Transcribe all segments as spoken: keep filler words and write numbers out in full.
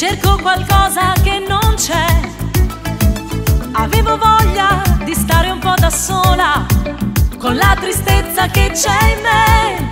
cerco qualcosa che non c'è. Avevo voglia di stare un po' da sola, con la tristezza che c'è in me.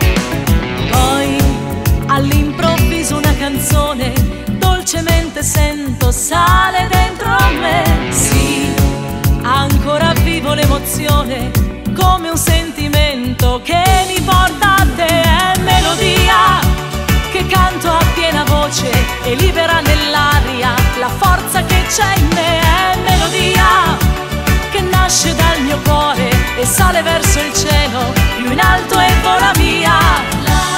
Poi all'improvviso una canzone dolcemente sento sale dentro me. Sì, ancora vivo l'emozione, come un sentimento che mi porta a te. È melodia che canto a piena voce e libera nell'aria la forza che c'è in me. È melodia che nasce dal mio cuore e sale verso il cielo, più in alto e vola via.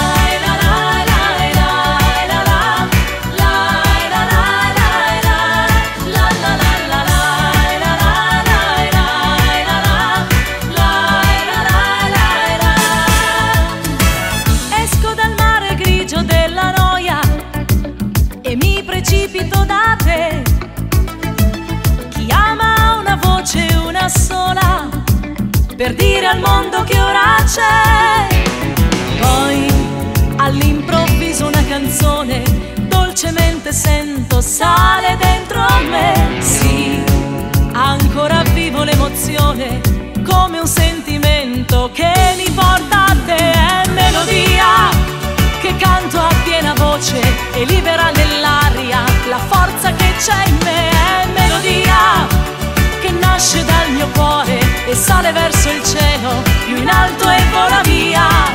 Precipito da te, chi ama ha una voce, una sola, per dire al mondo che ora c'è. Poi all'improvviso una canzone dolcemente sento sale dentro me. Sì, ancora vivo l'emozione, come un sentimento che mi porta a te. È melodia che canto a piena voce e libera nell'aria la forza che c'è in me. È melodia che nasce dal mio cuore e sale verso il cielo, più in alto e vola via.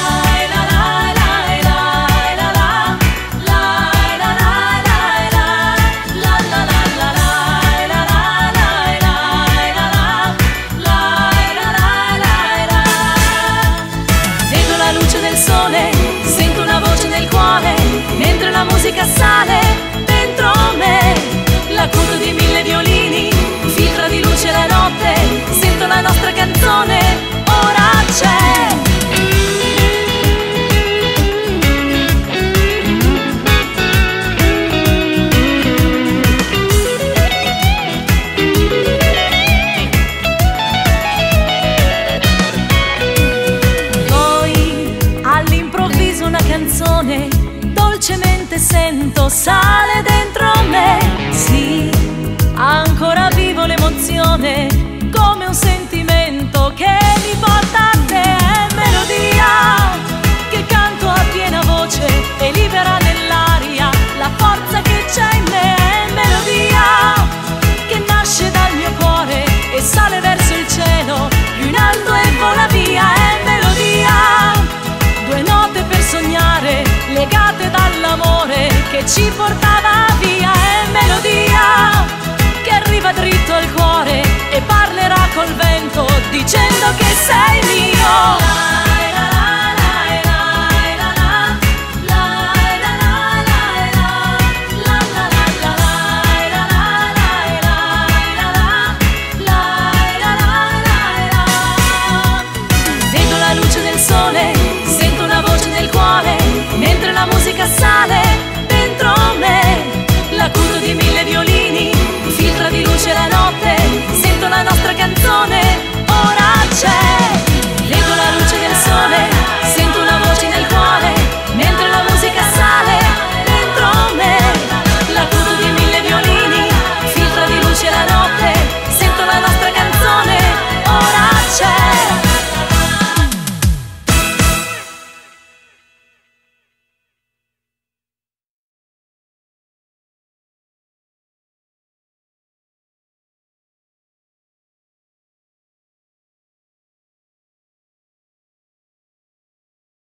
Vedo la luce del sole, sento una voce nel cuore, mentre la musica sale dentro me. L'acuto di mille violini filtra di luce la notte, sento la nostra canzone, ora c'è. Poi all'improvviso una canzone dolcemente sento sale dentro me. Sì, ancora vivo l'emozione, come un sentimento che mi porta a te. È melodia che canto a piena voce e libera nell'aria la forza che c'è in me. È melodia che nasce dal mio cuore e sale verso il cielo, più in alto e vola via. È melodia, due note per sognare, legate dall'amore che ci portava via. È melodia che arriva dritto al cuore e parlerà col vento dicendo che sei mio.